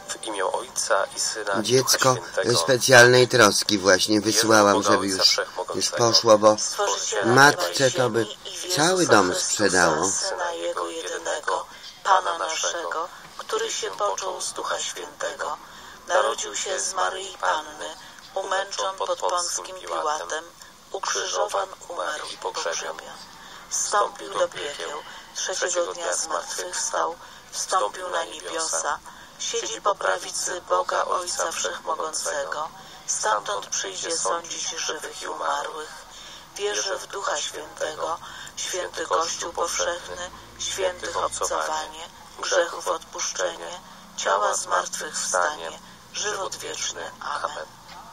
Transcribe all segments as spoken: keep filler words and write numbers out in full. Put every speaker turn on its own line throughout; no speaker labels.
W imię Ojca i Syna i
Dziecko
Ducha Świętego.
Specjalnej troski właśnie wysyłałam, żeby już, już poszło, bo matce to by cały dom sprzedało.
Syna Jego jedynego, Pana naszego, który się począł z Ducha Świętego, narodził się z Maryi Panny, umęczon pod Pąckim Piłatem, ukrzyżowan, umarł i pogrzebion. Wstąpił do piekieł, trzeciego dnia zmartwychwstał, wstąpił na niebiosa, siedzi po prawicy Boga Ojca Wszechmogącego, stamtąd przyjdzie sądzić żywych i umarłych. Wierzę w Ducha Świętego, święty Kościół powszechny, świętych obcowanie, grzechów odpuszczenie, ciała zmartwychwstanie, żywot wieczny. Amen.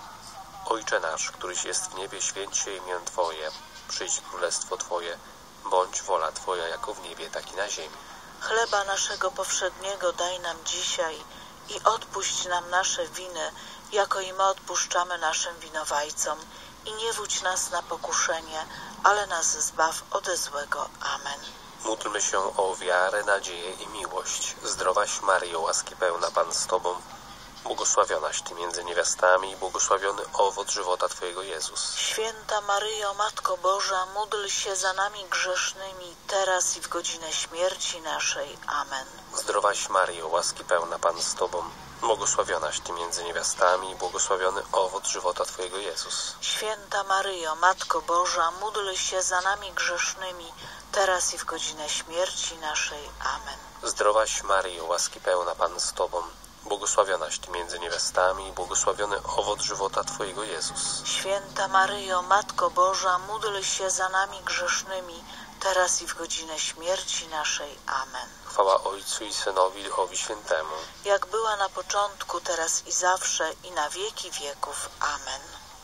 Ojcze nasz, któryś jest w niebie, święć się imię Twoje, przyjdź królestwo Twoje, bądź wola Twoja jako w niebie, tak i na ziemi.
Chleba naszego powszedniego daj nam dzisiaj i odpuść nam nasze winy, jako i my odpuszczamy naszym winowajcom. I nie wódź nas na pokuszenie, ale nas zbaw ode złego. Amen.
Módlmy się o wiarę, nadzieję i miłość. Zdrowaś Maryjo, łaski pełna, Pan z Tobą, błogosławionaś Ty między niewiastami i błogosławiony owoc żywota Twojego, Jezus.
Święta Maryjo, Matko Boża, módl się za nami grzesznymi, teraz i w godzinę śmierci naszej. Amen.
Zdrowaś Maryjo, łaski pełna, Pan z Tobą, błogosławionaś Ty między niewiastami i błogosławiony owoc żywota Twojego, Jezus.
Święta Maryjo, Matko Boża, módl się za nami grzesznymi, teraz i w godzinę śmierci naszej. Amen.
Zdrowaś Maryjo, łaski pełna, Pan z Tobą, błogosławionaś Ty między niewiastami i błogosławiony owoc żywota Twojego, Jezus.
Święta Maryjo, Matko Boża, módl się za nami grzesznymi, teraz i w godzinę śmierci naszej. Amen.
Chwała Ojcu i Synowi i Duchowi Świętemu.
Jak była na początku, teraz i zawsze, i na wieki wieków. Amen.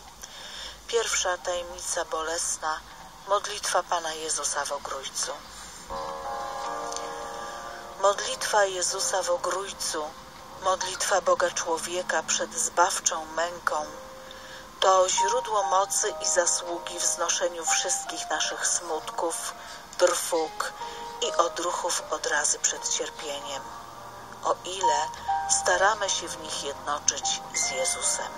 Pierwsza tajemnica bolesna. Modlitwa Pana Jezusa w Ogrójcu. Modlitwa Jezusa w Ogrójcu, modlitwa Boga człowieka przed zbawczą męką, to źródło mocy i zasługi w znoszeniu wszystkich naszych smutków, trwóg i odruchów odrazy przed cierpieniem, o ile staramy się w nich jednoczyć z Jezusem.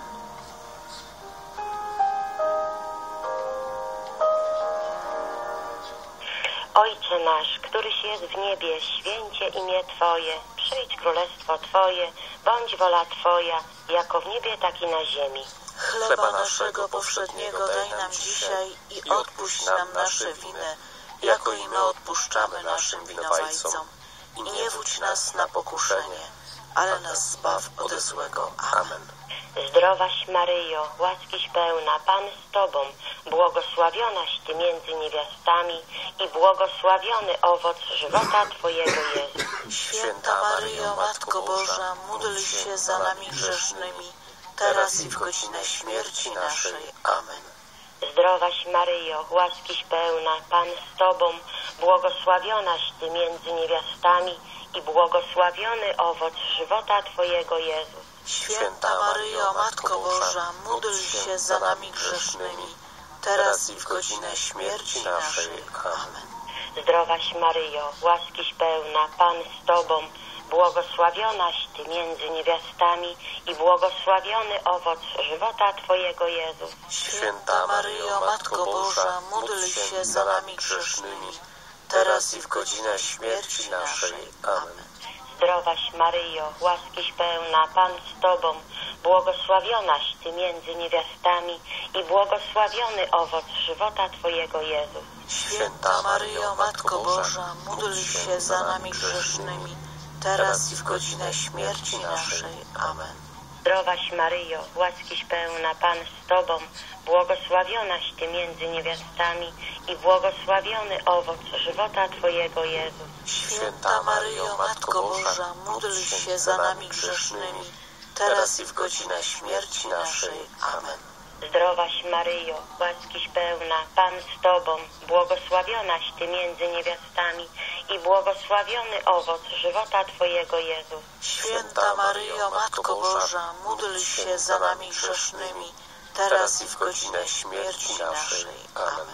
Ojcze nasz, któryś jest w niebie, święcie imię Twoje, przyjdź królestwo Twoje, bądź wola Twoja, jako w niebie, tak i na ziemi.
Chleba naszego powszedniego daj nam dzisiaj i odpuść nam nasze winy, jako i my odpuszczamy naszym winowajcom. I nie wódź nas na pokuszenie, ale nas zbaw ode złego. Amen.
Zdrowaś Maryjo, łaskiś pełna, Pan z Tobą, błogosławionaś Ty między niewiastami i błogosławiony owoc żywota Twojego, Jezus.
Święta Maryjo, Matko Boża, módl się za nami grzesznymi, teraz i w godzinę śmierci naszej. Amen.
Zdrowaś Maryjo, łaskiś pełna, Pan z Tobą, błogosławionaś Ty między niewiastami i błogosławiony owoc żywota Twojego, Jezus.
Święta Maryjo, Matko Boża, módl się za nami grzesznymi, teraz i w godzinę śmierci naszej. Amen.
Zdrowaś Maryjo, łaskiś pełna, Pan z Tobą, błogosławionaś Ty między niewiastami i błogosławiony owoc żywota Twojego, Jezus.
Święta Maryjo, Matko Boża, módl się za nami grzesznymi, teraz i w godzinę śmierci naszej. Amen.
Zdrowaś Maryjo, łaskiś pełna, Pan z Tobą, błogosławionaś Ty między niewiastami i błogosławiony owoc żywota Twojego, Jezus.
Święta Maryjo, Matko Boża, módl się za nami grzesznymi, teraz i w godzinę śmierci naszej. Amen.
Zdrowaś Maryjo, łaskiś pełna, Pan z Tobą, błogosławionaś Ty między niewiastami i błogosławiony owoc żywota Twojego, Jezus.
Święta Maryjo, Matko Boża, módl się za nami grzesznymi, teraz i w godzinę śmierci naszej. Amen.
Zdrowaś Maryjo, łaskiś pełna, Pan z Tobą, błogosławionaś Ty między niewiastami i błogosławiony owoc żywota Twojego, Jezus.
Święta Maryjo, Matko Boża, módl się za nami grzesznymi, teraz i w godzinę śmierci naszej. Amen.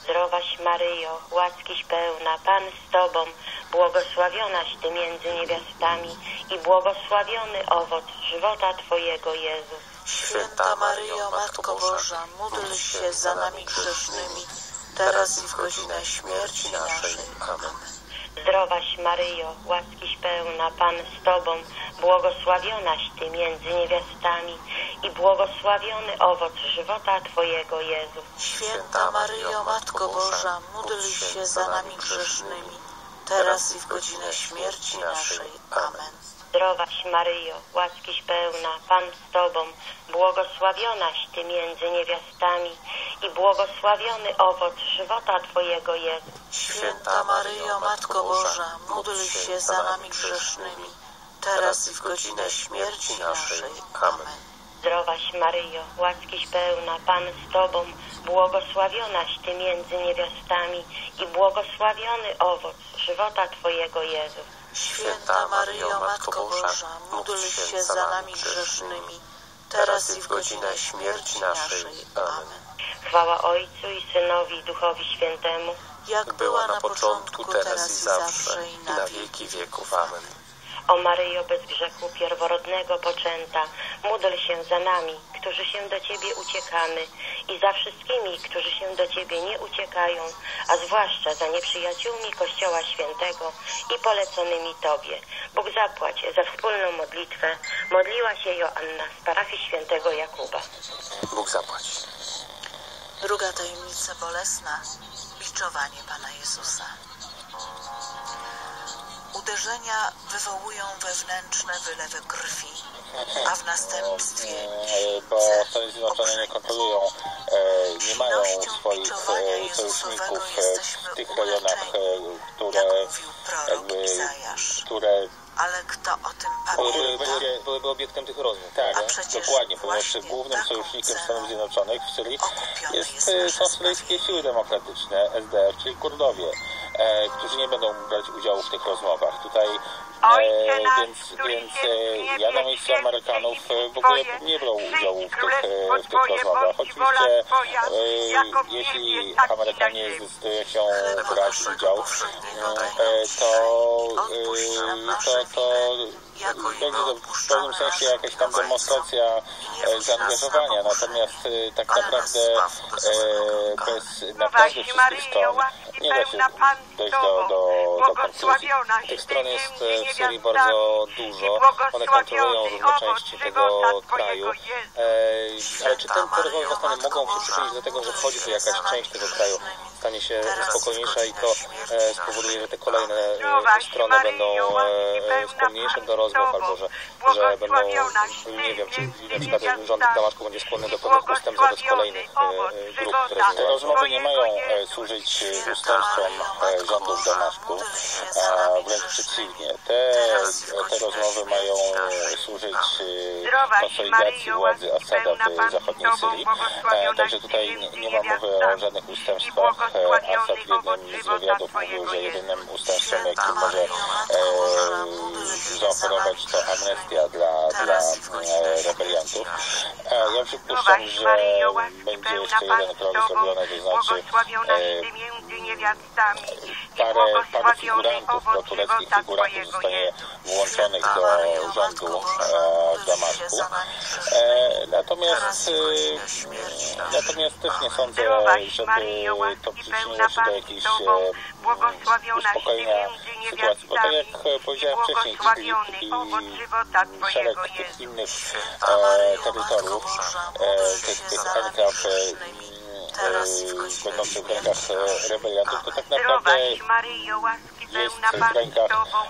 Zdrowaś Maryjo, łaskiś pełna, Pan z Tobą, błogosławionaś Ty między niewiastami i błogosławiony owoc żywota Twojego, Jezus.
Święta Maryjo, Matko Boża, módl się za nami grzesznymi, teraz i w godzinę śmierci naszej. Amen.
Zdrowaś Maryjo, łaskiś pełna, Pan z Tobą, błogosławionaś Ty między niewiastami i błogosławiony owoc żywota Twojego, Jezus.
Święta Maryjo, Matko Boża, módl się za nami grzesznymi, teraz i w godzinę śmierci naszej. Amen.
Zdrowaś Maryjo, łaskiś pełna, Pan z Tobą, błogosławionaś Ty między niewiastami i błogosławiony owoc żywota Twojego, Jezus.
Święta Maryjo, Matko Boża, módl się za nami grzesznymi, teraz i w godzinę śmierci naszej. Amen.
Zdrowaś Maryjo, łaskiś pełna, Pan z Tobą, błogosławionaś Ty między niewiastami i błogosławiony owoc żywota Twojego, Jezus.
Święta Maryjo, Matko Boża, módl się za nami grzesznymi, teraz i w godzinę śmierci naszej. Amen.
Chwała Ojcu i Synowi i Duchowi Świętemu,
jak była na początku, teraz i zawsze, i na wieki wieków. Amen.
O Maryjo bez grzechu pierworodnego poczęta, módl się za nami, którzy się do Ciebie uciekamy i za wszystkimi, którzy się do Ciebie nie uciekają, a zwłaszcza za nieprzyjaciółmi Kościoła Świętego i poleconymi Tobie. Bóg zapłać za wspólną modlitwę. Modliła się Joanna z parafii Świętego Jakuba.
Bóg zapłać.
Druga tajemnica bolesna. Biczowanie Pana Jezusa. Uderzenia wywołują wewnętrzne wylewy krwi, a w następstwie
bo Stany Zjednoczone nie kontrolują, nie mają swoich sojuszników w tych rejonach, które, które
ale kto o tym pamięta?
Byłyby, byłyby obiektem tych rozmów. Tak, dokładnie, ponieważ głównym sojusznikiem Stanów Zjednoczonych w Syrii jest, są syryjskie siły demokratyczne, S D F, czyli Kurdowie, e, którzy nie będą brać udziału w tych rozmowach. Tutaj, e, więc, więc e, ja na miejscu Amerykanów w ogóle nie brał udziału w tych, w tych rozmowach. Oczywiście, e, jeśli Amerykanie zdecydują się brać udział, e, to, e, to to będzie to w pewnym sensie jakaś tam demonstracja e, zaangażowania, natomiast e, tak naprawdę e, bez naprawdę wszystkich stron nie da się dojść do, do, do konkluzji. Tych stron jest w Syrii bardzo dużo, one kontrolują różne części tego kraju, e, ale czy ten terroryzm Stany mogą się przyczynić do tego, że wchodzi tu jakaś część tego kraju, stanie się spokojniejsza i to e, spowoduje, że te kolejne e, strony będą e, skłonniejsze do rozmów, albo że, że będą, nie wiem, czy na przykład rząd Damaszku będzie skłonny do pewnych ustępstw wobec kolejnych e, grup, które te rozmowy nie mają e, służyć ustępstwom e, rządu w Damaszku, a wręcz przeciwnie. Te, te rozmowy mają służyć e, konsolidacji władzy Asada w zachodniej Syrii, e, także tutaj nie, nie ma mowy o żadnych ustępstwach. Asad w jednym z wywiadów mówił, że jedynym ustępstwem, jakim może e, zaoferować, to amnestia dla, dla e, rebeliantów. E, ja przypuszczam, że będzie jeszcze jeden krok zrobiony, to znaczy e, parę, parę figurantów, do tureckich figurantów zostanie włączonych do rządu e, w Damaszku. E, natomiast, e, natomiast też nie sądzę, żeby to przyczyniło się do jakiejś e, uspokojenia sytuacji, bo tak jak powiedziałem wcześniej, Idlib i szereg tych innych e, terytoriów, e, tych, tych enklaw e, będących w rękach e, rebeliantów, to tak naprawdę jest w rękach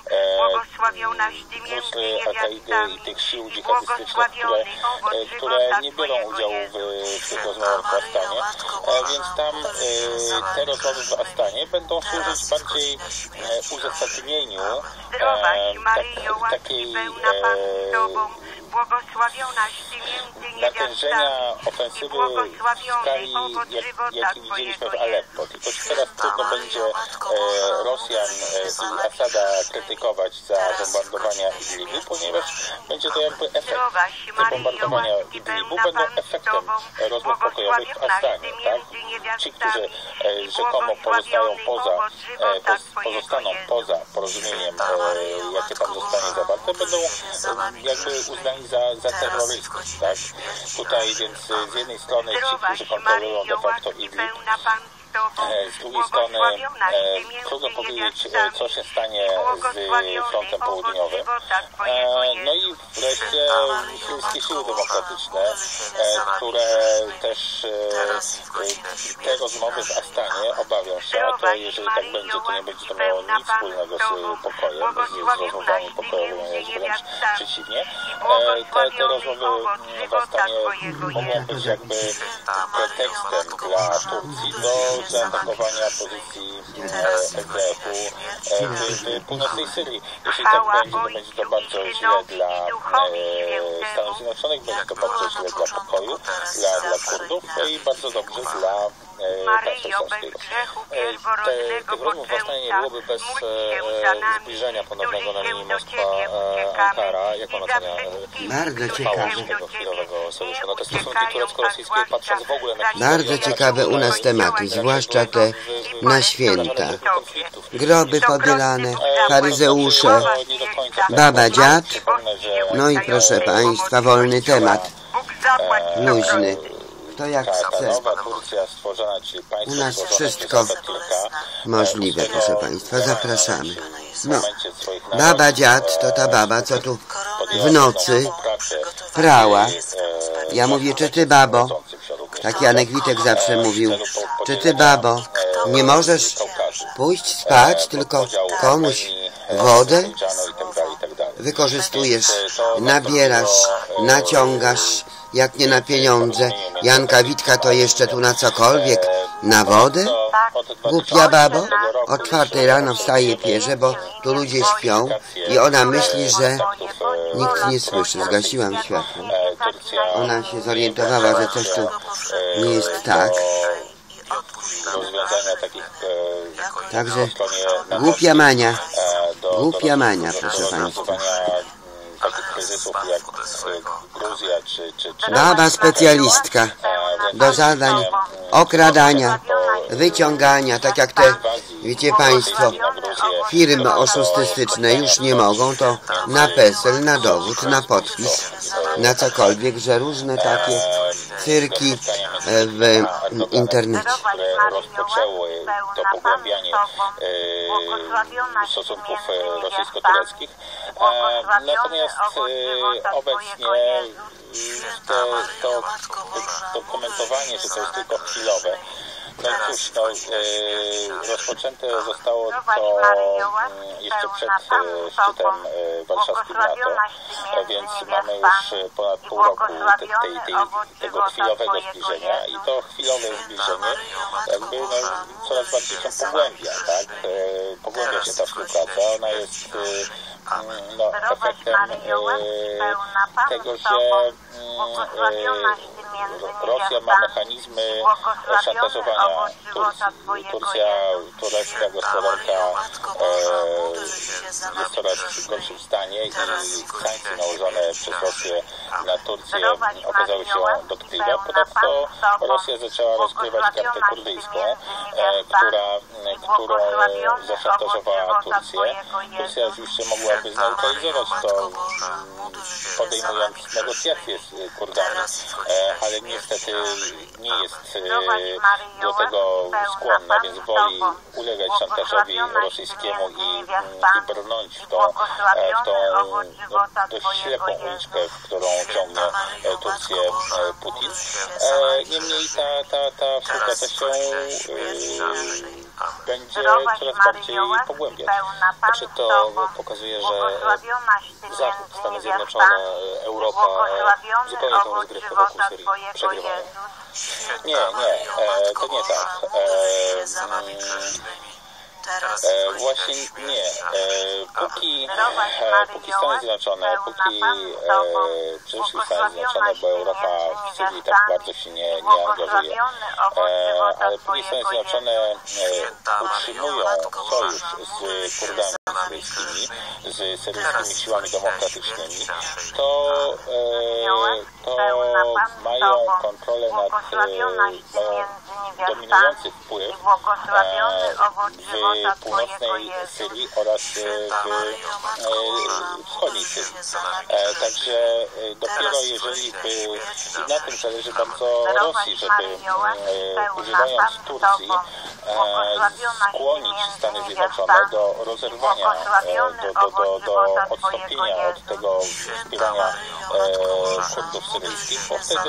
Nusry, Al-Kaidy i tych sił dżihadystycznych, które, e, które nie biorą udziału w, w tych rozmowach w Astanie, e, więc tam e, te rozmowy w Astanie będą służyć bardziej e, uzasadnieniu e, tak, takiej e,
błogosławionaś Ty między
natężenia
niewiastami
ofensywy
i
w
błogosławiony
skali,
owoc
jak,
żywota
jaki widzieliśmy w
Twojego,
Aleppo. Tylko teraz trudno będzie e, Rosjan e, i Asada krytykować za bombardowania Idlibu, ponieważ będzie to jakby efekt. Te bombardowania Idlibu będą efektem rozmów pokojowych w Astanie, tak? Ci, którzy e, rzekomo pozostają poza, e, poz, pozostaną poza porozumieniem, e, jakie tam zostanie zawarte, będą e, jakby uznani za, za terrorystów, tak? Tutaj więc z jednej strony ci, którzy kontrolują de facto Idlib, z drugiej strony e, trudno powiedzieć, e, co się stanie z frontem południowym. E, no i wreszcie chińskie siły demokratyczne, e, które też e, te rozmowy w Astanie obawią się, a to jeżeli tak będzie, to nie będzie to miało nic wspólnego z pokojem, z rozmowami pokojowymi, lecz wręcz przeciwnie. E, te, te rozmowy w Astanie mogą być jakby pretekstem dla Turcji do zaatakowania pozycji S D F-u w, w północnej Syrii. Jeśli tak będzie, to będzie to bardzo źle dla e, Stanów Zjednoczonych, będzie to bardzo źle dla pokoju, dla, dla Kurdów i bardzo dobrze dla państwa islamskiego.
Te, tych rozmów własnie nie byłoby bez e, zbliżenia ponownego na linii Moskwa-Ankara. Jak pan ocenia
bardzo ciekawe
tego chwilowego sojuszu? No te stosunki turecko-rosyjskie, patrząc w ogóle na
bardzo ciekawe u nas tematy, zwłaszcza te na święta. Groby pobielane, faryzeusze, baba, dziad, no i proszę państwa, wolny temat, luźny. To jak chce. U nas wszystko możliwe, proszę państwa, zapraszamy. No, baba, dziad to ta baba, co tu w nocy prała. Ja mówię, czy ty, babo, tak Janek Witek zawsze mówił, czy ty, babo, nie możesz pójść spać, tylko komuś wodę wykorzystujesz, nabierasz, naciągasz, jak nie na pieniądze. Janka Witka to jeszcze tu na cokolwiek, na wodę? Głupia babo, o czwartej rano wstaje pierze, bo tu ludzie śpią i ona myśli, że nikt nie słyszy. Zgasiłam światło. Ona się zorientowała, że coś tu nie jest tak. Także głupia mania, głupia mania, proszę państwa. Baba specjalistka do zadań okradania, wyciągania, tak jak te, wiecie państwo, firmy oszustystyczne już nie mogą, to na PESEL, na dowód, na podpis, na cokolwiek, że różne takie cyrki w internecie.
Rozpoczęły to pogłębianie stosunków rosyjsko-tureckich. Natomiast obecnie to, to, to komentowanie, że to jest tylko chwilowe, no cóż, no, e, rozpoczęte zostało to e, jeszcze przed e, szczytem e, warszawskim NATO, e, więc mamy już ponad pół roku te, tej, tej, tego chwilowego zbliżenia i to chwilowe zbliżenie jakby no, coraz bardziej się pogłębia, tak? E, pogłębia się ta współpraca, ona jest e, no, efektem e, tego, że e, Rosja ma mechanizmy szantażowania Turcji. Turcja, turecka gospodarka e, jest coraz w gorszym stanie i sankcje nałożone przez Rosję na Turcję okazały się dotkliwe. Ponadto Rosja zaczęła rozgrywać kartę kurdyjską, e, która, którą zaszantażowała Turcję. Turcja oczywiście mogłaby zneutralizować to, podejmując negocjacje z Kurdami, e, ale niestety nie jest e, do tego skłonna, więc woli ulegać szantażowi rosyjskiemu i, i brnąć w tą, w tą no, dość ślepą uliczkę, w którą ciągnie Turcję Putin. E, niemniej ta, ta, ta współpraca się e, będzie coraz bardziej pogłębiać.
Znaczy to pokazuje, że Zachód, Stany Zjednoczone, Europa zupełnie tą rozgrywkę wokół Syrii przegrywają.
Nie, nie, e, to nie tak. E, E, właśnie nie. E, póki, e, póki Stany Zjednoczone, póki e, przeszli Stany Zjednoczone, bo Europa w Syrii tak bardzo się nie, nie angażuje, e, ale póki Stany Zjednoczone e, utrzymują sojusz z Kurdami syryjskimi, z syryjskimi siłami demokratycznymi, to, e, to mają kontrolę nad, e, mają dominujący wpływ e, w północnej Syrii oraz w e, wschodniej Syrii. E, także e, dopiero jeżeli by, i na tym zależy bardzo Rosji, żeby e, używając Turcji e, skłonić Stany Zjednoczone do rozerwania, e, do, do, do, do odstąpienia od tego wspierania e, Kurdów syryjskich, bo wtedy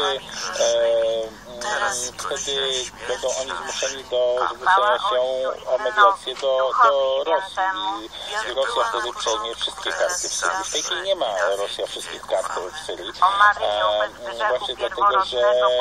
e, wtedy będą oni zmuszeni do zwrócenia się o mediację do, do Rosji i, i Rosja wtedy przejmie wszystkie karty w Syrii. W tej chwili nie ma Rosja wszystkich kart w Syrii, e, właśnie dlatego, że,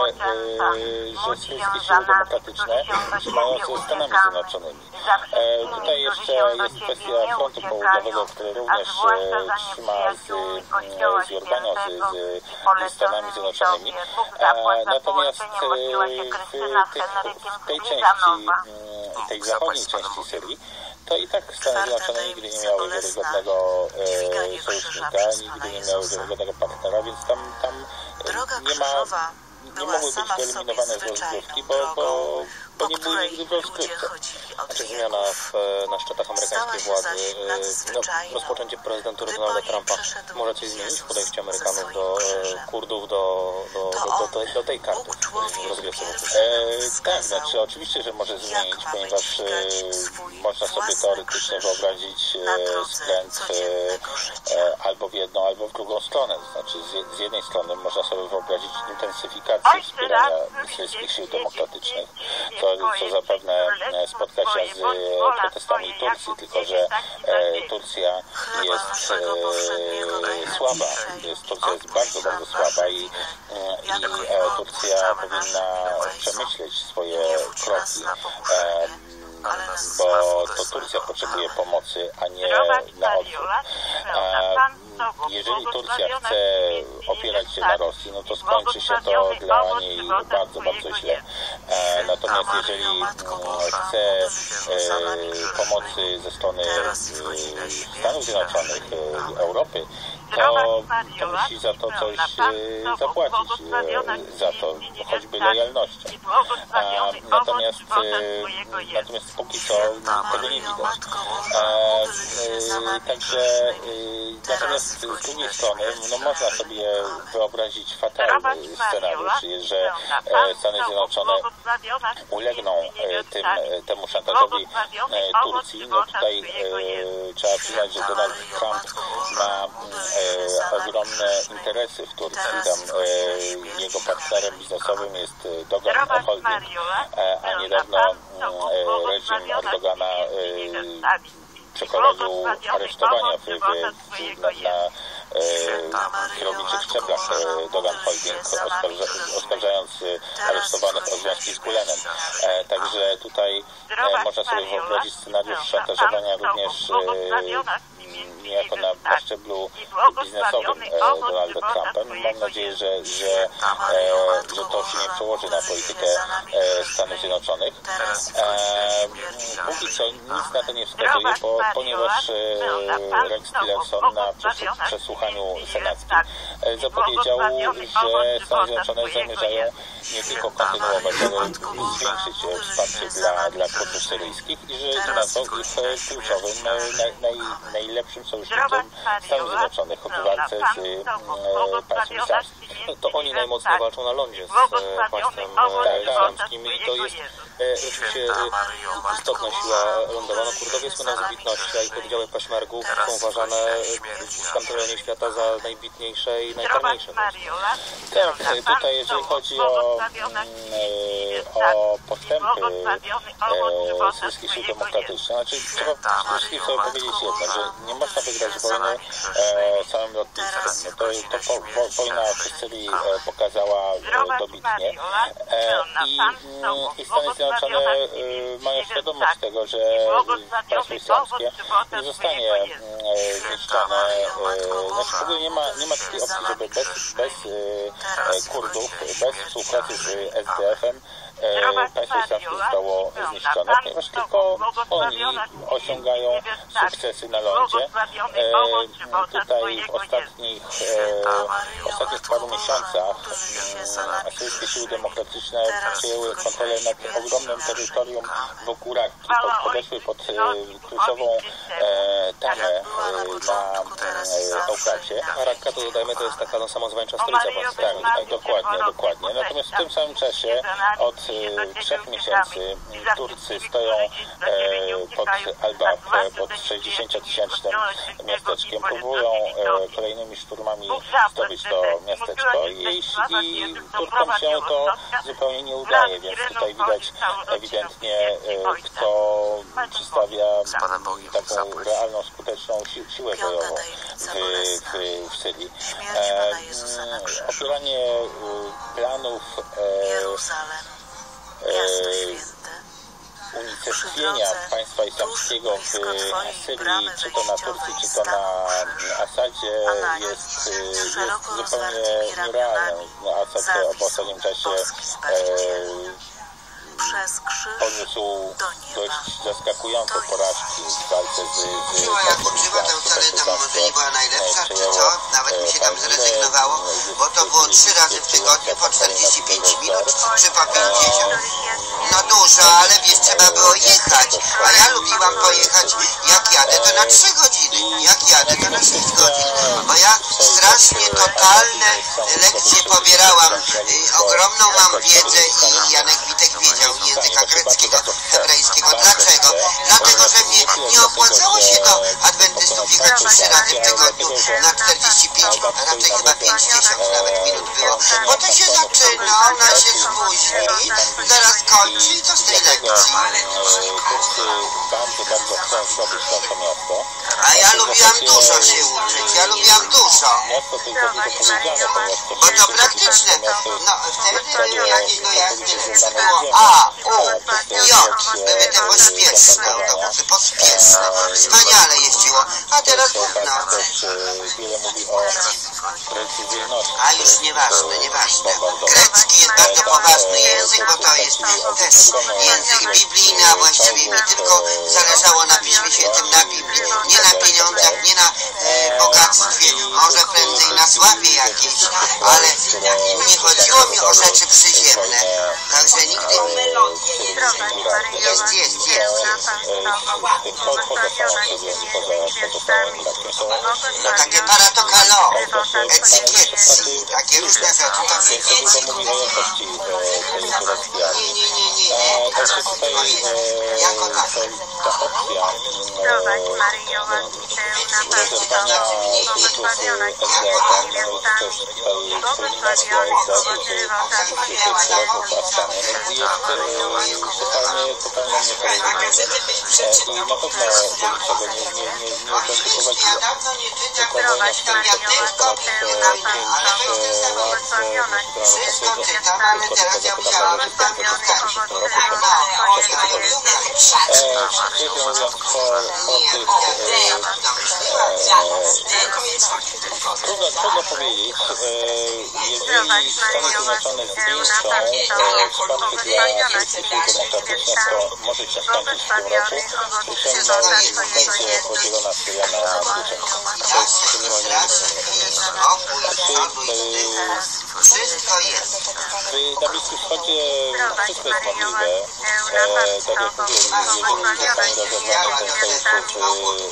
e, że syryjskie siły demokratyczne trzymają ze Stanami Zjednoczonymi. E, tutaj jeszcze jest kwestia frontu południowego, który również e, trzyma z, z Jordanią, z, z Stanami Zjednoczonymi. E, natomiast w, tych, w tej części, tej zachodniej części Syrii, to i tak Stany Zjednoczone nigdy nie miały wiarygodnego e, sojusznika, nigdy nie miały wiarygodnego partnera, więc tam, tam nie ma, nie mogły być wyeliminowane z rozgrywki, bo, bo, bo nie były nigdy w rozgrywce.
Znaczy zmiana w, na szczytach amerykańskiej władzy, no, rozpoczęcie prezydentury Donalda Trumpa może coś zmienić w podejściu Amerykanów do Kurdów, do, do, do, do, do tej karty w rozgrywce?
E, tak, znaczy oczywiście, że może zmienić, ponieważ e, można sobie teoretycznie wyobrazić e, skręt e, albo w jedną, albo w drugą stronę. To znaczy z, z jednej strony można sobie wyobrazić intensyfikację wspierania syryjskich sił demokratycznych, co, co zapewne spotka się z protestami Turcji, tylko że e, Turcja jest e, słaba, jest, Turcja jest bardzo, bardzo słaba i, i e, Turcja powinna przemyśleć swoje kroki, e, bo to Turcja potrzebuje pomocy, a nie na odwrót. Jeżeli Turcja chce opierać się na Rosji, no to skończy się to dla niej bardzo, bardzo źle. Natomiast jeżeli chce pomocy ze strony Stanów Zjednoczonych, Europy, to, to musi za to coś zapłacić, za to, choćby lojalnością. Natomiast, natomiast póki co tego nie widać. Także natomiast z drugiej strony no, można sobie wyobrazić fatalny scenariusz, że Stany Zjednoczone ulegną tym, temu szantażowi Turcji. No tutaj trzeba przyznać, że Donald Trump ma ogromne interesy w Turcji. Tam jego partnerem biznesowym jest Dogan Holding, a niedawno reżim Erdogana przeprowadził aresztowania w, w, na, na kierowniczych szczeblach Dogan Holding, oskarża, oskarżając aresztowanych o związki z Gulenem. E, także tutaj e, można sobie wyobrazić scenariusz szantażowania również e, niejako na, na szczeblu biznesowym e, Donalda Trumpa. Mam nadzieję, że, że, e, że to się nie przełoży na politykę e, Stanów Zjednoczonych. E, póki co nic na to nie wskazuje, bo, ponieważ e, Rex Tillerson na przesłuchaniu senackim e, zapowiedział, że Stany Zjednoczone zamierzają nie tylko kontynuować, ale zwiększyć wsparcie dla, dla Kurdów syryjskich i że nazwał ich kluczowym, naj, naj, najlepszym sojusznikiem Stanów Zjednoczonych w walce z e, państwem islamskim.
No, to oni najmocniej walczą na lądzie z e, państwem e, islamskim i to jest e, rzeczywiście e, istotna siła lądowa. No, Kurdowie słyną z wybitności, a ich oddziały Peszmergów są uważane w tamtym rejonie świata za najbitniejsze i najkarniejsze.
Tak, tutaj jeżeli chodzi o, o postępy e, syryjskich sił demokratycznych, znaczy trzeba przede wszystkim sobie powiedzieć jedno, że nie można wygrać wojny e, samym lotniskiem. To, to po, po, wojna w Sycylii pokazała dobitnie. I, I Stany Zjednoczone mają świadomość tego, że państwo islamskie nie zostanie zniszczone. Znaczy w ogóle nie ma, nie ma takiej opcji, żeby bez, bez Kurdów, bez współpracy z S D F-em państwo islamskie zostało zniszczone, ponieważ tylko oni osiągają sukcesy na lądzie. E, tutaj w ostatnich, e, w ostatnich paru miesiącach e, asyryjskie siły demokratyczne przejęły kontrolę nad ogromnym terytorium wokół Rakki. Podeszły pod e, kluczową e, tamę e, na e, Eufracie.
A Rakka, to dodajmy, to jest taka no, samozwańcza stolica władzy.
Tak, tak, dokładnie, dokładnie. Natomiast w tym samym czasie od e, trzech miesięcy Turcy stoją e, pod Al-Bab, pod sześćdziesięciotysięcznym miasteczkiem, próbują e, kolejnymi szturmami zdobyć to miasteczko i, i Turkom się to zupełnie nie udaje, więc tutaj widać ewidentnie, e, kto przedstawia taką realną, skuteczną si siłę bojową w, w, w Syrii. E, opieranie e, planów e, unicestwienia państwa islamskiego w Syrii, czy to na Turcji, czy to na Asadzie jest, jest zupełnie nierealne. Asad w ostatnim czasie poniósł dość zaskakujące porażki w walce z... z
Moja potrzeba tam wcale tam może nie była najlepsza, czy co? Nawet mi się tam zrezygnowało, bo to było trzy razy w tygodniu po czterdzieści pięć minut, czy po pięćdziesiąt. No dużo, ale wiesz, trzeba było jechać, a ja lubiłam pojechać, jak jadę to na trzy godziny, jak jadę to na sześć godzin, bo ja strasznie totalne lekcje pobierałam, ogromną mam wiedzę i Janek Witek wiedział języka greckiego, hebrajskiego. Dlaczego? Dlatego, że mnie nie opłacało się do adwentystów jechać trzy razy w tygodniu na czterdzieści pięć, a raczej chyba pięćdziesiąt nawet minut było, bo to się zaczyna, ona się spóźni, zaraz kończy i co z tej lekcji?
Bardzo, bardzo chcą zdobyć to miasto.
A ja lubiłam dużo się uczyć, ja lubiłam dużo.
Miasto tylko dużo powiedziane,
bo to praktyczne. No wtedy jakiego jazdy było A, U, J, były te pośpieszne autobusy, pospieszne. Wspaniale jeździło, a teraz gówno.
Wiele mówi o precyzyjności.
A już nieważne, nieważne. Grecki jest bardzo poważny język, bo to jest też język biblijny, a właściwie mi tylko zależało na Piśmie Świętym, na Biblii. Nie na pieniądzach, nie na e, bogactwie, może prędzej na sławie jakiejś, ale nie chodziło mi o rzeczy przyziemne. Także nigdy mi... Jest, jest, jest. No takie paratokalo, etykietki, takie różne rzeczy, to wszystko mówi o jakości tej nie, nie, nie, nie, nie, jako tak.
Ta opcja rozerwania kultu z S D F-em jest też tutaj kulminacja jest Afganie. Jest totalnie, totalnie nieporozumienie. I na pewno do niczego nie, nie, nie, nie będzie prowadziła. Tylko wojna w której jest ponad pięć lat
wszystko czytam, ale teraz ja musiałam rozstawić w tym roku.
Szczerze mówiąc, po, po tych... Trudno, trudno powiedzieć, jeżeli Stany Zjednoczone zwiększą wsparcie dla Asyryjskich Sił Demokratycznych, to może się skończyć w tym roku. Zresztą będzie podzielona Syria na dwie części. To jest minimalnie
wszystko jest.
Na Bliskim Wschodzie wszystko jest możliwe. E, tak jak mówię, jeżeli zostanie rozerwany ten sojusz z Kurdami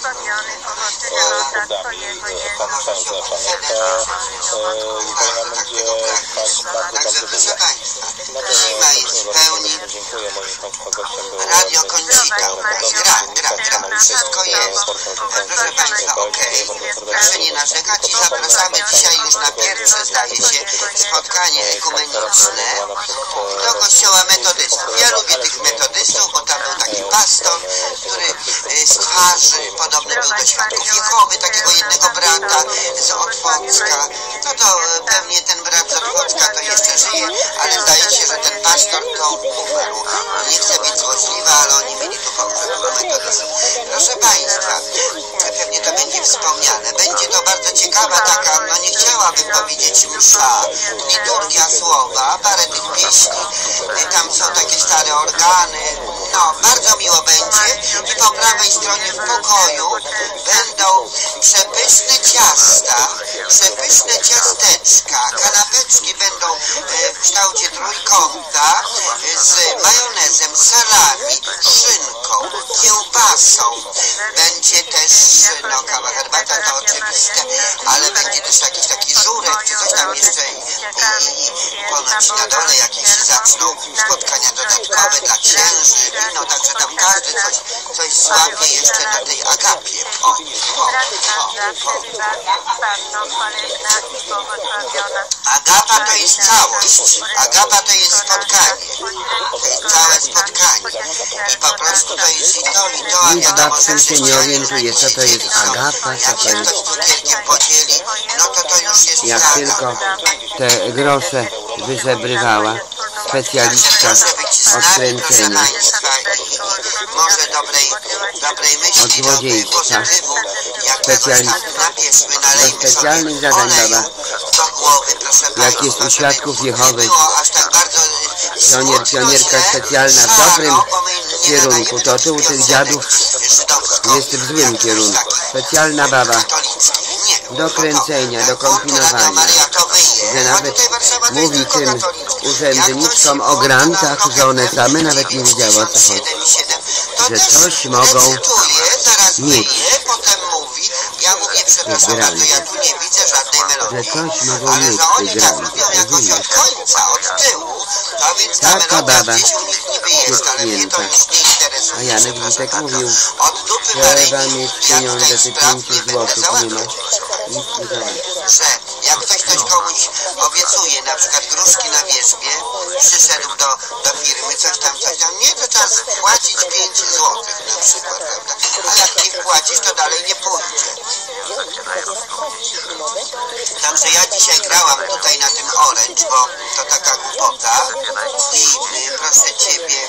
Stanów Zjednoczonych, to wojna będzie trwać bardzo, bardzo długo.
Zima jest w pełni.
Dziękuję moim Państwa gościom.
Radio Kończyka. Gra, gra, gra. Wszystko jest. Proszę Państwa, okej. Proszę nie narzekać i zapraszamy dzisiaj już na pierwsze, zdaje się, spotkanie ekumeniczne do kościoła metodystów. Ja lubię tych metodystów, bo tam był taki pastor, który z Twarzy, podobny był do Świadków Jehowy, takiego jednego brata z Otwocka. No to pewnie ten brat z Otwocka to jeszcze żyje, ale zdaje się, że ten pastor to umarł. Nie chcę być złośliwa, ale oni mieli tu pogrzebową metodystów. Proszę Państwa, pewnie to będzie wspomniane. Będzie to bardzo ciekawa taka, no nie chciałabym powiedzieć msza, liturgia słowa, parę tych pieśni, tam są takie stare organy, no bardzo miło będzie i po prawej stronie w pokoju będą przepyszne ciasta, przepyszne ciasteczka, kanapeczki będą w kształcie trójkąta z majonezem, salami, szynką, kiełbasą. Będzie też, no kawa, herbata to oczywiste, ale będzie też jakiś taki żurek, czy coś tam jeszcze i, i, i ponoć na dole jakieś zaczną spotkania dodatkowe dla księży, no także tam każdy coś, coś złapie jeszcze na tej agapie. O, o, o, o. Agapa to jest całość, agapa to jest spotkanie, to jest całe spotkanie i po prostu to jest i to, i to, a wiadomo, że
się nie orientuje, co to jest agapa, co to jest...
podzieli, no to to już jest
jak tylko te grosze wyżebrywała specjalistka od kręcenia, od złodziejstwa, specjalistka do specjalnych zadań baba. Jak jest u Świadków Jehowy pionier, pionierka specjalna w dobrym kierunku, to tu u tych dziadów jest w złym kierunku. Specjalna baba do kręcenia, do kombinowania, że nawet mówi tym urzędniczkom o grantach, że one same nawet nie wiedziały, o co chodzi, że coś mogą mieć.
Ja mówię, przepraszam bardzo, ja tu nie widzę żadnej melodii,
że coś mogą
ale
mieć
że oni
te
to
granty,
mówią jakoś od końca, od tyłu, a więc ta
taka
melodia
baba
gdzieś u nich niby jest, ale mnie to już nie interesuje.
A Janek Witek mówił,
od dupy
trzeba
Maryi,
mieć
jak
pieniądze,
ktoś
ty
spraw,
pięciu
nie będę
złotych nie
załatwiał,
masz, nic nie załatwisz.
że jak ktoś coś komuś obiecuje, na przykład gruszki na wierzbie, przyszedł do, do firmy, coś tam, coś tam, nie, to trzeba wpłacić pięć złotych na przykład, prawda? A jak nie wpłacisz, to dalej nie pójdzie. Także ja dzisiaj grałam tutaj na tym Orange, bo to taka głupota i y, proszę Ciebie,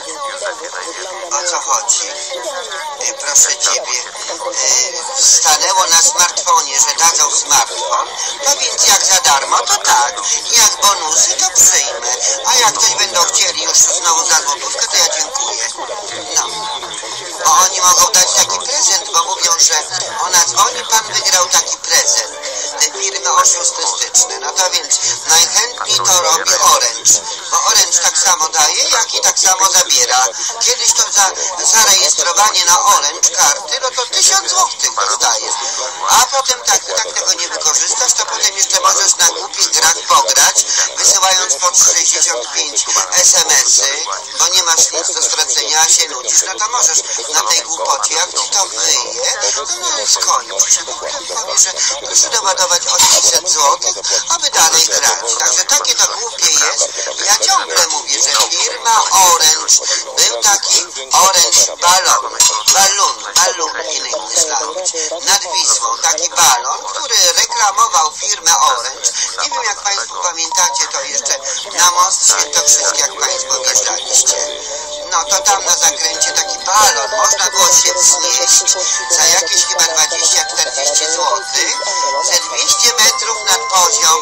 o co chodzi? Y, proszę Ciebie, y, stanęło na smartfonie, że dadzą smartfon, to więc jak za darmo, to tak, jak bonusy, to przyjmę, a jak ktoś będą chcieli już znowu za złotówkę, to ja dziękuję. No. Bo oni mogą dać taki prezent, bo mówią, że ona dzwoni, pan wygrał taki prezent. Te firmy oszustystyczne. No to więc najchętniej to robi Orange. Bo Orange tak samo daje, jak i tak samo zabiera. Kiedyś to za zarejestrowanie na Orange karty, no to tysiąc złotych dostajesz. A potem tak, tak tego nie wykorzystasz, to potem jeszcze możesz na głupich grach pograć, wysyłając po sześćdziesiąt pięć es em esy, bo nie masz nic do stracenia, a się nudzisz, no to możesz na tej głupocie, jak ci to wyje, no skończysz. Potem powie, że proszę doładować osiemset złotych, aby dalej grać. Także takie to głupie jest. Ja ciągle mówię, że firma Orange, był taki Orange balon, balon, balon in English language, nad Wisłą, taki balon, który reklamował firmę Orange. Nie wiem, jak Państwo pamiętacie, to jeszcze na most Świętokrzyski, jak Państwo wjeżdżaliście. No to tam na zakręcie taki balon, można było się wznieść za jakieś chyba dwadzieścia czterdzieści złotych, ze dwieście metrów nad poziom,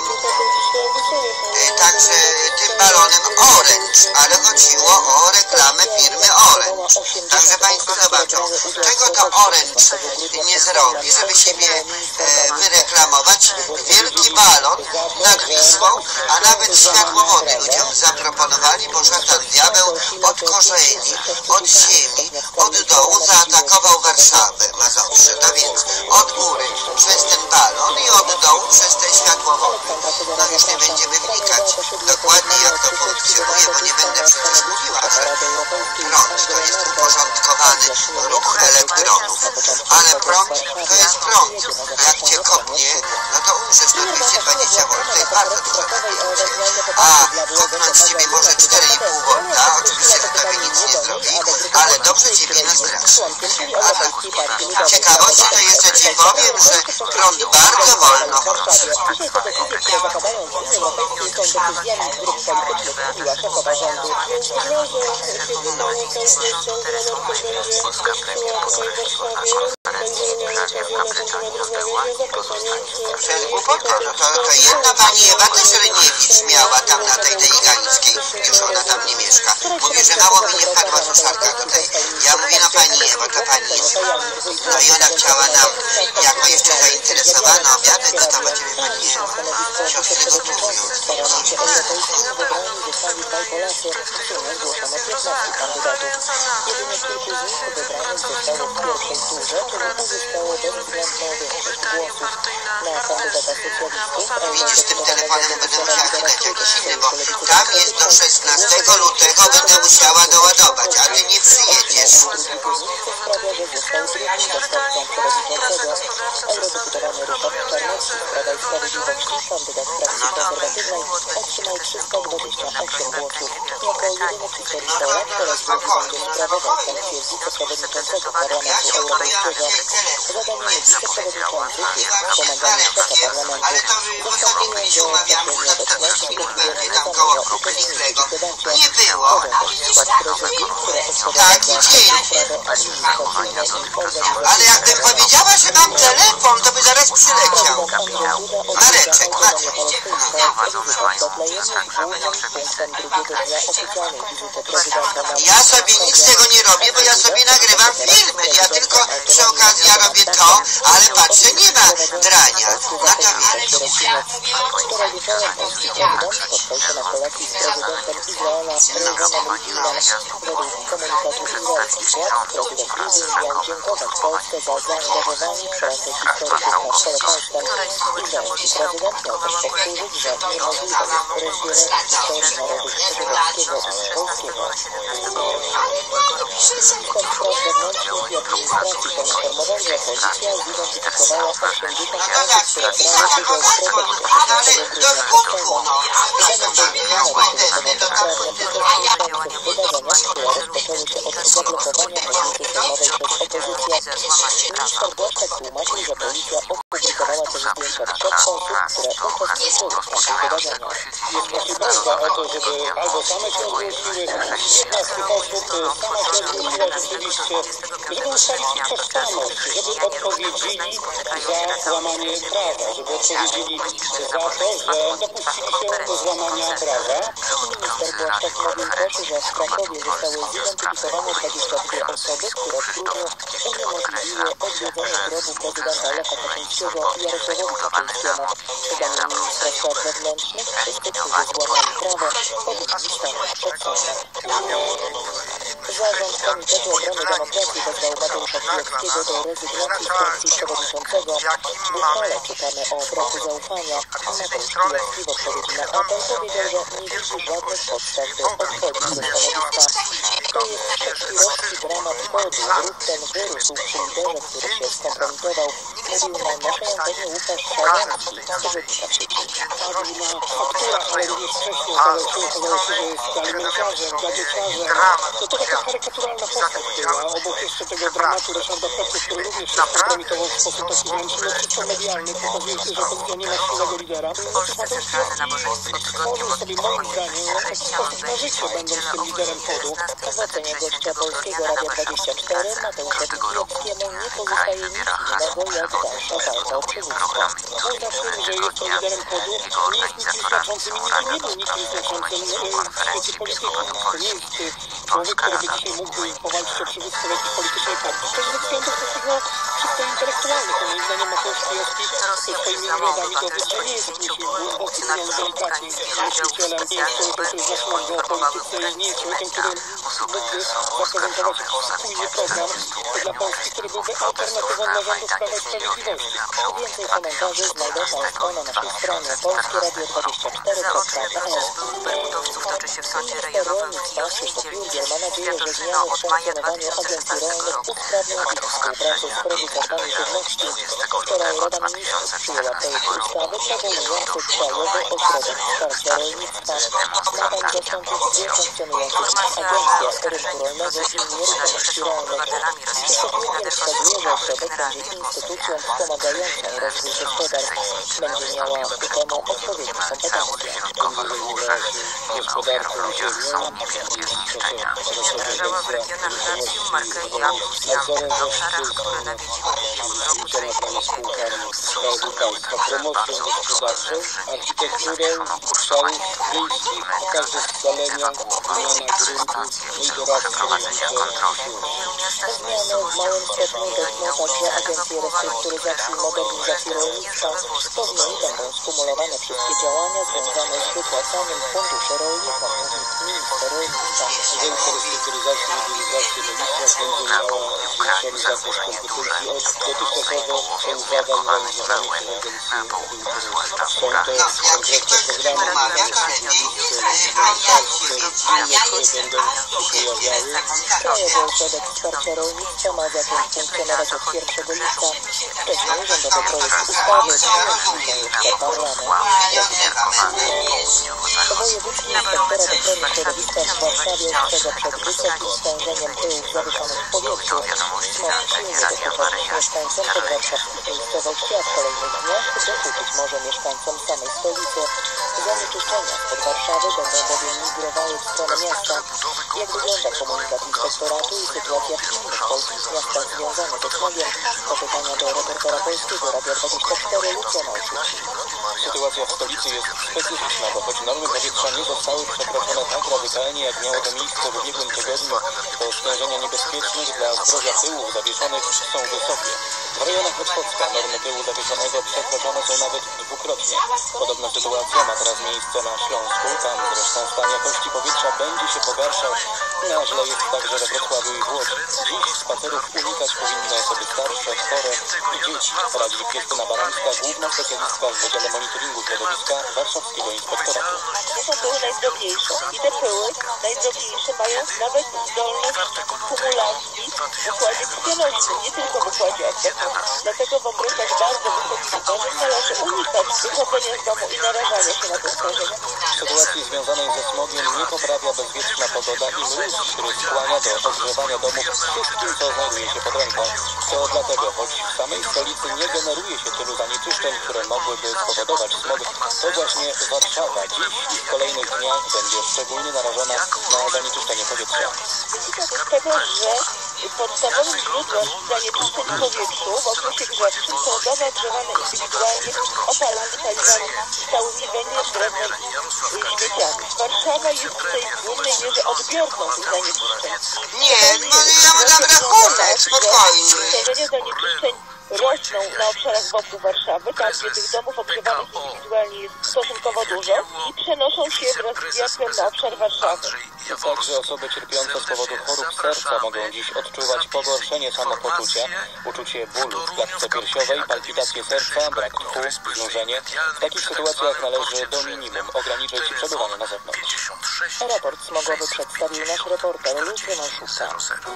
także tym balonem Orange, ale chodziło o reklamę firmy Orange. Także Państwo zobaczą, czego to Orange nie zrobi, żeby siebie e, wyreklamować. Wielki balon nad Wisłą, a nawet światłowody ludziom zaproponowali, bo szatan diabeł od korzeni, od ziemi, od dołu zaatakował Warszawę, Mazowsze. To więc od góry przez ten balon i od dołu przez te światłowody. No już nie będziemy wnikać dokładnie, jak to funkcjonuje, bo nie będę przecież mówiła, że prąd to jest uporządkowany ruch elektronów, ale prąd to jest prąd. Jak cię kopnie, no to
bardzo duża A popchnąć z ciebie może cztery i pół volta, oczywiście to tobie nic nie zrobi, ale dobrze ciebie nastraszy. Ciekawości to jeszcze ci powiem, że prąd bardzo wolno chodzi.
Polska premier podkreśliła transparencji prawie w kapletaniu zdobyła i pozostanie.
Przez głupota, no to, to jedna pani Ewa też Reniewicz miała tam na tej Deigańskiej, już ona tam nie mieszka. Mówi, że mało mi nie wpadła suszarka do tej. Ja mówię, no pani Ewa, to pani jest. No i ona chciała nam, jako jeszcze zainteresowana obiadek gotować, ale pani Ewa, siostry gotują. Widzisz, tym telefonem będę musiała chwileć jakiś inny, bo tam jest do szesnastego lutego będę musiała doładować, a ty nie przyjedziesz. No dobra. Spokojnie. Ja się odpowiadam, ale to wysoko kiedyś umawiamy, że za czterdzieści minut będzie tam koło Kliklego. Nie było. Taki dzień. Ale jakbym powiedziała, że mam telefon, to by zaraz przyleciał. Mareczek, Mareczek. Ja sobie nic z tego nie robię, bo ja sobie nagrywam filmy. Ja tylko przy okazji ja robię to, ale patrzę, nie ma drania. No to wiesz. Ale do skutku, no. Proszę ciebie, ja pójdę sobie do kaputy.
Jeśli prośba o to, żeby albo same się zgłosiły, jedna z tych osób sama się zgłosiła rzeczywiście, żeby ustalić ich tożsamość, żeby odpowiedzieli za złamanie prawa, żeby odpowiedzieli za to, że dopuścili się do złamania prawa.
Minister Błaszczak mówił też, że w Krakowie zostały zidentyfikowane dwadzieścia dwie osoby, które w grudniu uniemożliwiły odwiedzenie grobu prezydenta Lecha Kaczyńskiego Jarosławowi Kaczyńskiemu. Zdaniem ministra spraw wewnętrznych wszyscy, którzy złamali prawo, powinni stanąć przed sądem. Zarząd Komitetu Obrony Demokracji wezwał Mateusza Kijowskiego do rezygnacji z funkcji przewodniczącego. W uchwale czytamy o braku zaufania. Mateusz Kijowski w odpowiedzi na apel powiedział, że nie widzi żadnych podstaw, by odchodzić ze stanowiska. To jest szekspirowski dramat chodu. Ruch ten wyrósł przy liderze, który się skompromitował. Mówił na naszej antenie Łukasz Szałamski, przewodnika sieci.
Padła faktura, ale również kwestia okazało się, okazało się, że jest alimenciarzem, gadzieciarzem. To to taka karykaturalna postać była. Obok jeszcze tego dramatu Ryszarda Petru, który również się skompromitował w sposób taki wręcz no, czysto medialny, pokazuje się, że opozycja nie ma silnego lidera. Mateusz stworzył sobie moim zdaniem taki sposób na życie, będąc tym liderem chodu.
W ocenie gościa Polskiego Radia dwadzieścia cztery Mateuszowi Kijowskiemu nie pozostaje nic innego jak dalsza walka o przywództwo.
Można powiedzieć, że jest to liderem chodu, nie jest nikim znaczącym i nigdy nie był nikim znaczącym w świecie polityki. To nie jest człowiek, który by dzisiaj mógłby powalczyć o przywództwo jakiejś politycznej partii. To jest ze względów takiego czysto intelektualnych. Moim zdaniem Mateusz Kijowski swoimi wywiadami dowiedz, że nie jest jakimś głębokim, delikatnym myślicielem, nie jest człowiekiem, który zna się o polityce i nie jest człowiekiem, który
by zaprezentować spójny program dla Polski, który byłby alternatywą dla rządu Prawa i Sprawiedliwości. Więcej komentarzy znajdą Państwo na naszej stronie polskie radio dwadzieścia cztery kropka p l.
Budowców toczy się w sądzie rejonowym w Kijowie.
Ma nadzieję, że zmiany w funkcjonowaniu agencji rolnych usprawnią ich współpracę z producentami żywności. Wczoraj Rada Ministrów przyjęła projekt ustawy powołujący Krajowy Ośrodek Wsparcia Rolnictwa. Ma on zastąpić dwie funkcjonujące agencje rynku rolnego i nieruchomości rolnych. Uzasadnieniem wskazuje, że ośrodek będzie instytucją wspomagającą rozwój gospodarstw. Będzie miała ku temu odpowiednie kompetencje.
Gospodarką ziemią,
Zależała w regionalizacji markę Jakubian w obszarach, które nawiedziły w ubiegłym roku sześć
Skarbu Państwa, promocją gospodarczą, architekturę, obszarów wiejskich, pokazy scalenia, wymiana gruntu i doradcze rolnicze.
Te zmiany w małym stopniu dotkną także Agencję Restrukturyzacji i Modernizacji Rolnictwa. To w niej będą skumulowane wszystkie działania związane z wypłacaniem funduszy rolnikom, mówi minister rolnictwa.
Agencja Restrukturyzacji i Modernizacji Rolnictwa będzie miała zwiększony zakres kompetencji od dotychczasowo są zadań realizowanych przez agencję rolnictwa. Są to konkretne programy związane z które będą się pojawiały.
Krajowy Ośrodek Wsparcia Rolnictwa ma zacząć funkcjonować od pierwszego lipca. Wcześniej rządowy projekt ustawy przyjął jeszcze parlament. Wojewódzki inspektorat ochrony środowiska w Warszawie ostrzega przed wysokim stężeniem pyłów zawieszonych w powietrzu. Smog silnie dokuczać mieszkańcom podwarszawskich miejscowości, a w kolejnych dniach dokuczyć może mieszkańcom samej stolicy. Zanieczyszczenia spod Warszawy będą bowiem migrowały w stronę miasta. Jak wygląda komunikat inspektoratu i sytuacja w innych polskich miastach związanych ze smogiem? To pytania do reportera Polskiego Radia dwadzieścia cztery Lucjana Osiecki.
Sytuacja w stolicy jest specyficzna, bo choć normy powietrza nie zostały przekroczone tak radykalnie, jak miało to miejsce w ubiegłym tygodniu, to stężenia niebezpiecznych dla zdrowia pyłów zawieszonych są wysokie. W rejonach Wysocka normy pyłu zawieszonego przekroczone są nawet dwukrotnie. Podobna sytuacja ma teraz miejsce na Śląsku. Tam zresztą stan jakości powietrza będzie się pogarszał. Na źle jest także we Wrocławiu i w Łodzi. Dziś spacerów unikać powinny osoby starsze, chore i dzieci. Radzi Krystyna Barańska, główna specjalistka w Wydziale Monitoringu Środowiska Warszawskiego Inspektoratu.
To są pyły najdrobniejsze i te pyły najdrobniejsze mają nawet zdolność kumulacji w układzie krwionośnym, nie tylko w układzie oddechowym. Dlatego w okresach bardzo wysokich dożyn należy unikać wychodzenia z domu i narażania się na te stężenia.
W sytuacji związanej ze smogiem nie poprawia bezwieczna pogoda i mróz, który skłania do ogrzewania domów wszystkim, co znajduje się pod ręką. To dlatego, choć w samej stolicy nie generuje się tylu zanieczyszczeń, które mogłyby spowodować smog, to właśnie Warszawa dziś i w kolejnych dniach będzie szczególnie narażona na zanieczyszczenie powietrza.
Wynika to z tego, że podstawowym źródłem zanieczyszczeń w powietrzu w okresie grzewczym są domy ogrzewane indywidualnie, opalane paliwami stałymi, węglem, drewnem i śmieciami. Warszawa jest tutaj w głównej mierze odbiorcą tych zanieczyszczeń.
Nie, no ja mu dam rachunek, spokojnie.
Stężenia zanieczyszczeń rosną na obszarach wokół Warszawy, tam gdzie tych domów ogrzewanych indywidualnie jest stosunkowo dużo i przenoszą się wraz z wiatrem na obszar Warszawy.
Także osoby cierpiące z powodu chorób serca mogą dziś odczuwać pogorszenie samopoczucia, uczucie bólu w klatce piersiowej, palpitacje serca, brak tchu, znużenie. W takich sytuacjach należy do minimum ograniczyć przebywanie na zewnątrz.
Raport smogowy przedstawił nasz reporter Lucjan Osiecka.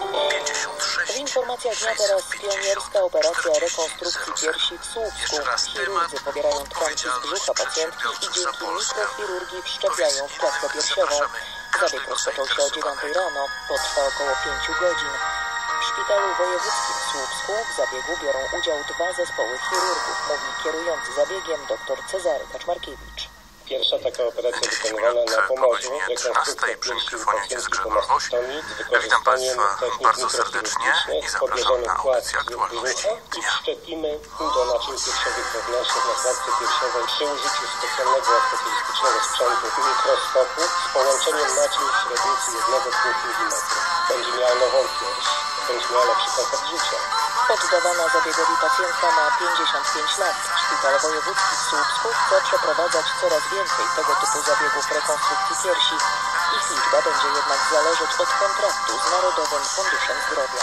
W informacjach dnia teraz pionierska operacja rekonstrukcji piersi w Słupsku. Chirurdzy pobierają tkanki z brzucha pacjentki i dzięki mikrochirurgii wszczepiają w klatkę piersiową. Zabieg rozpoczął się o dziewiątej rano, potrwa około pięciu godzin. W szpitalu wojewódzkim w Słupsku w zabiegu biorą udział dwa zespoły chirurgów, mówi kierujący zabiegiem dr Cezary Kaczmarkiewicz.
Pierwsza taka operacja wykonywana na Pomorzu, rekonstrukcja piersi u pacjentki po mastektomii z wykorzystaniem technik mikrochirurgicznych, podłożony wkład brzucha i wszczepimy do naczyń piersiowych wewnętrznych na klatce piersiowej przy użyciu specjalnego specjalistycznego sprzętu mikroskopu z połączeniem naczyń w średnicy jeden do dwóch milimetrów. Będzie miała nową pierś, będzie miała lepszy komfort życia.
Poddawana zabiegowi pacjentka ma pięćdziesiąt pięć lat. Szpital Wojewódzki w Słupsku chce przeprowadzać coraz więcej tego typu zabiegów rekonstrukcji piersi. Ich liczba będzie jednak zależeć od kontraktu z Narodowym Funduszem Zdrowia.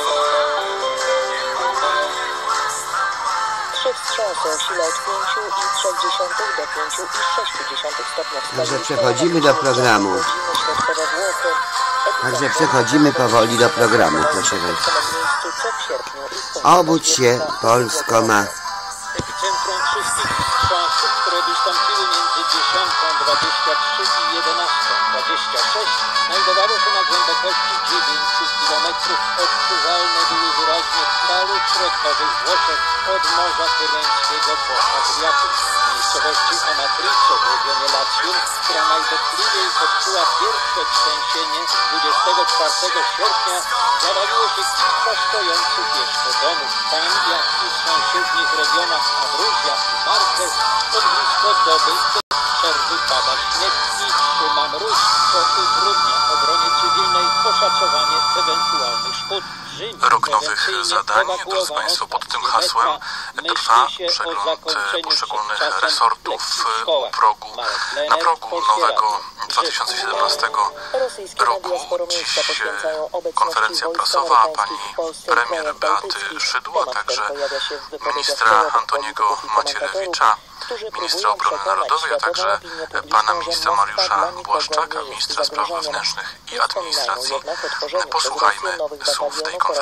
Trzy wstrząsy o sile od pięciu i trzech dziesiątych do pięciu i sześciu dziesiątych stopnia w skali
Także przechodzimy do programu. Także przechodzimy powoli do programu, proszę Państwa. Obudź się, Polsko ma.
Epicentrum wszystkich wstrząsów, które wystąpiły między dziesiątą dwadzieścia trzy i jedenastą dwadzieścia sześć, znajdowało się na głębokości dziewięciu kilometrów. Odczuwalne były wyraźnie w falu środkowych Włoszech od Morza Tyreńskiego po Adriatyk. W miejscowości Amatrice w regionie Latium, która najdotkliwiej odczuła pierwsze trzęsienie dwudziestego czwartego sierpnia, zawaliło się kilka stojących jeszcze domów. Tam, jak i w sąsiednich regionach Abruzja i Marquez, od blisko doby bez przerwy pada śnieg i trzyma mróz, co utrudnia obronie cywilnej oszacowanie ewentualnych szkód.
Rok nowych zadań, drodzy Państwo, pod tym hasłem trwa przegląd poszczególnych resortów u progu, na progu nowego dwa tysiące siedemnastego roku. Dziś konferencja prasowa pani premier Beaty Szydło, także ministra Antoniego Macierewicza, ministra obrony narodowej, a także pana ministra Mariusza Błaszczaka, ministra spraw wewnętrznych i administracji. Posłuchajmy słów tej konferencji.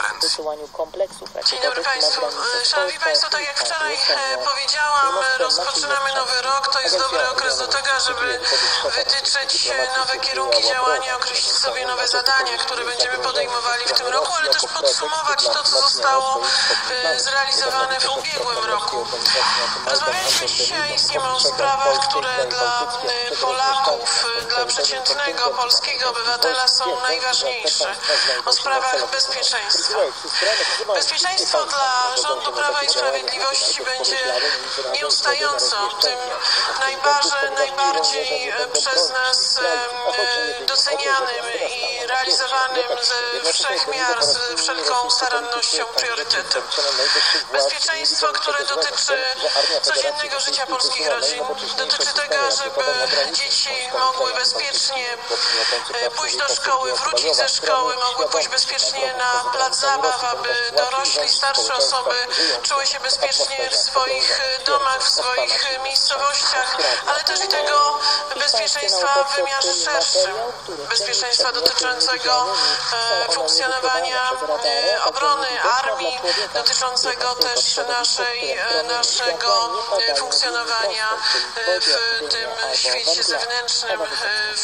Dzień dobry Państwu. Szanowni Państwo, tak jak wczoraj powiedziałam, rozpoczynamy nowy rok. To jest dobry okres do tego, żeby wytyczyć nowe kierunki działania, określić sobie nowe zadania, które będziemy podejmowali w tym roku, ale też podsumować to, co zostało zrealizowane w ubiegłym roku. Rozmawialiśmy dzisiaj z nim o sprawach, które dla Polaków, dla przeciętnego polskiego obywatela są najważniejsze. O sprawach bezpieczeństwa. Bezpieczeństwo dla rządu Prawa i Sprawiedliwości będzie nieustająco tym najbardziej, najbardziej przez nas docenianym i realizowanym ze wszech miar, z wszelką starannością priorytetem. Bezpieczeństwo, które dotyczy codziennego życia polskich rodzin, dotyczy tego, żeby dzieci mogły bezpiecznie pójść do szkoły, wrócić ze szkoły, mogły pójść bezpiecznie na plac zabaw, aby dorośli, starsze osoby czuły się bezpiecznie w swoich domach, w swoich miejscowościach, ale też i tego bezpieczeństwa w wymiarze szerszym, bezpieczeństwa dotyczącego e, funkcjonowania e, obrony armii, dotyczącego też naszej, e, naszego e, funkcjonowania e, w tym świecie zewnętrznym, e,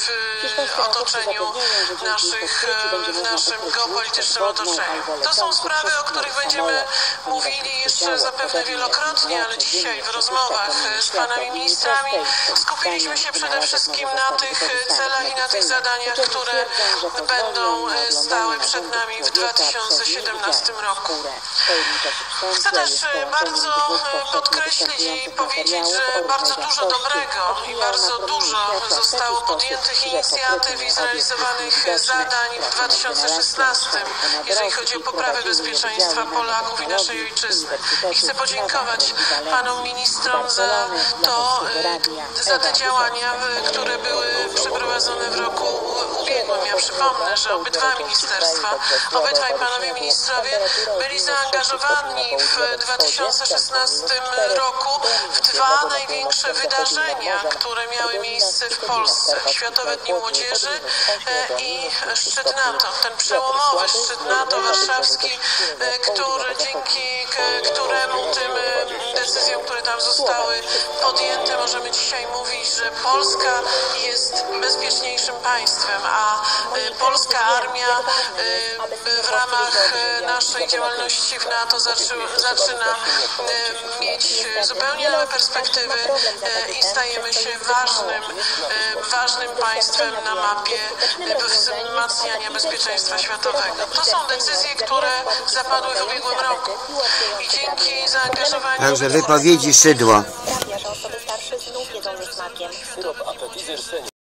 w otoczeniu naszych, e, w naszym geopolitycznym otoczeniu. To są sprawy, o których będziemy mówili jeszcze zapewne wielokrotnie, ale dzisiaj w rozmowach z panami ministrami skupiliśmy się przede wszystkim na tych celach i na tych zadaniach, które będą stały przed nami w dwa tysiące siedemnastym roku. Chcę też bardzo podkreślić i powiedzieć, że bardzo dużo dobrego i bardzo dużo zostało podjętych inicjatyw i zrealizowanych zadań w dwa tysiące szesnastym, jeżeli chodzi o poprawę bezpieczeństwa Polaków i naszej ojczyzny. I chcę podziękować panom ministrom za to, za te działania, które były przeprowadzone w roku ubiegłym. Ja przypomnę, że obydwa ministerstwa, obydwaj panowie ministrowie byli zaangażowani w dwa tysiące szesnastym roku w dwa największe wydarzenia, które miały miejsce w Polsce. Światowe Dni Młodzieży i szczyt NATO. Ten przełomowy szczyt NATO warszawski, który, dzięki któremu tym decyzjom, które tam zostały podjęte, możemy dzisiaj mówić, że Polska jest bezpieczniejszym państwem, a polska armia w ramach naszej działalności w NATO zaczyna mieć zupełnie nowe perspektywy i stajemy się ważnym, ważnym państwem na mapie wzmacniania bezpieczeństwa światowego. To są decyzje, które zapadły w ubiegłym roku i dzięki zaangażowaniu...
Także wypowiedzi Szydło.